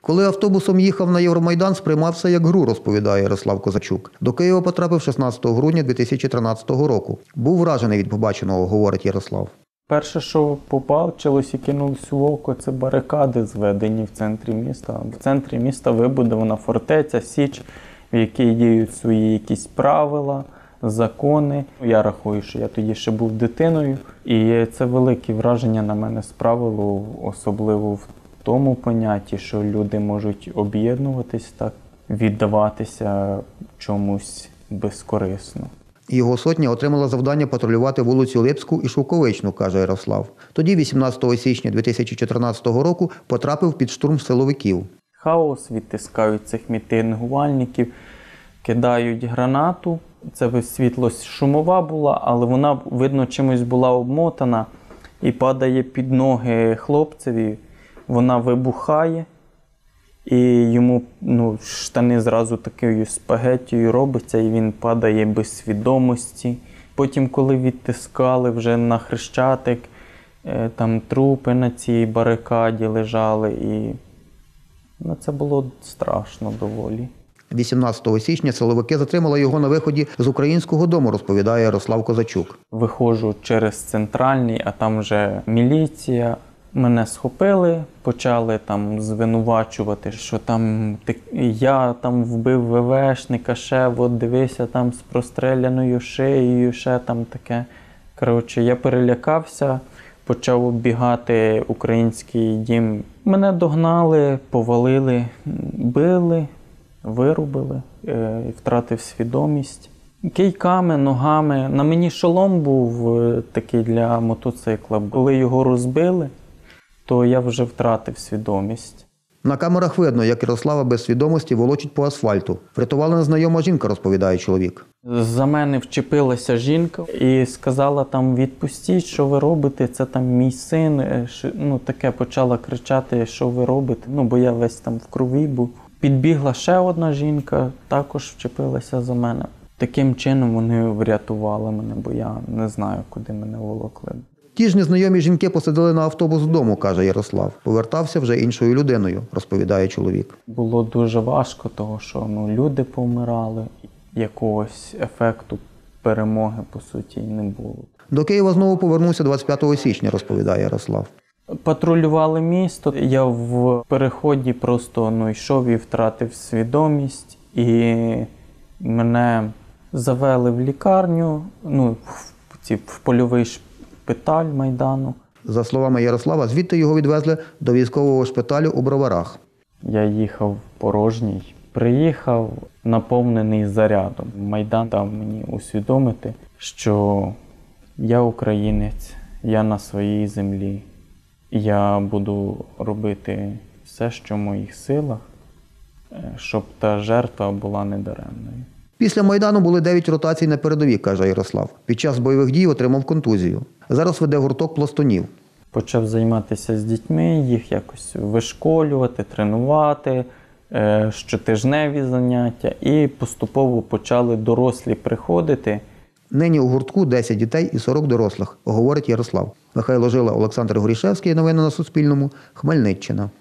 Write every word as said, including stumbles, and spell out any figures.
Коли автобусом їхав на Євромайдан, сприймав все як гру, розповідає Ярослав Козачук. До Києва потрапив шістнадцятого грудня дві тисячі тринадцятого року. Був вражений від побаченого, говорить Ярослав. Перше, що побачилось і кинулось в око, це барикади, зведені в центрі міста. В центрі міста вибудована фортеця, Січ, в якій діють свої якісь правила, закони. Я рахую, що я тоді ще був дитиною. І це велике враження на мене справило, особливо в тому понятті, що люди можуть об'єднуватись так, віддаватися чомусь безкорисно. Його сотня отримала завдання патрулювати вулицю Липську і Шовковичну, каже Ярослав. Тоді, вісімнадцятого січня дві тисячі чотирнадцятого року, потрапив під штурм силовиків. Хаос, відтискають цих мітингувальників, кидають гранату. Це світло шумова була, але вона, видно, чимось була обмотана і падає під ноги хлопцеві. Вона вибухає, і йому ну, штани зразу такою спагеттією робиться, і він падає без свідомості. Потім, коли відтискали вже на Хрещатик, там трупи на цій барикаді лежали, і ну, це було страшно доволі. вісімнадцятого січня силовики затримали його на виході з Українського дому, розповідає Ярослав Козачук. Виходжу через центральний, а там вже міліція. Мене схопили, почали там звинувачувати, що там я там вбив ВВшника, ще от дивися там з простреляною шиєю, ще там таке. Коротше, я перелякався, почав оббігати Український дім. Мене догнали, повалили, били, вирубили, е, втратив свідомість. Кийками, ногами. На мені шолом був такий для мотоцикла. Коли його розбили, то я вже втратив свідомість. На камерах видно, як Ярослава без свідомості волочить по асфальту. Врятувала незнайома жінка, розповідає чоловік. За мене вчепилася жінка і сказала там: відпустіть, що ви робите, це там мій син. Ну таке почала кричати, що ви робите, ну бо я весь там в крові був. Підбігла ще одна жінка, також вчепилася за мене. Таким чином вони врятували мене, бо я не знаю, куди мене волокли. Ті ж незнайомі жінки посадили на автобус додому, каже Ярослав. Повертався вже іншою людиною, розповідає чоловік. Було дуже важко, тому що ну, люди помирали, якогось ефекту перемоги, по суті, не було. До Києва знову повернувся двадцять п'ятого січня, розповідає Ярослав. Патрулювали місто, я в переході просто ну, йшов і втратив свідомість, і мене завели в лікарню, ну, в, ці, в польовий шпиталь Майдану. За словами Ярослава, звідти його відвезли до військового шпиталю у Броварах. Я їхав порожній, приїхав наповнений зарядом. Майдан дав мені усвідомити, що я українець, я на своїй землі. Я буду робити все, що в моїх силах, щоб та жертва була недаремною. Після Майдану були дев'ять ротацій на передовій, каже Ярослав. Під час бойових дій отримав контузію. Зараз веде гурток пластунів. Почав займатися з дітьми, їх якось вишколювати, тренувати, щотижневі заняття. І поступово почали дорослі приходити. Нині у гуртку десять дітей і сорок дорослих, говорить Ярослав. Михайло Жила, Олександр Горішевський. Новини на Суспільному. Хмельниччина.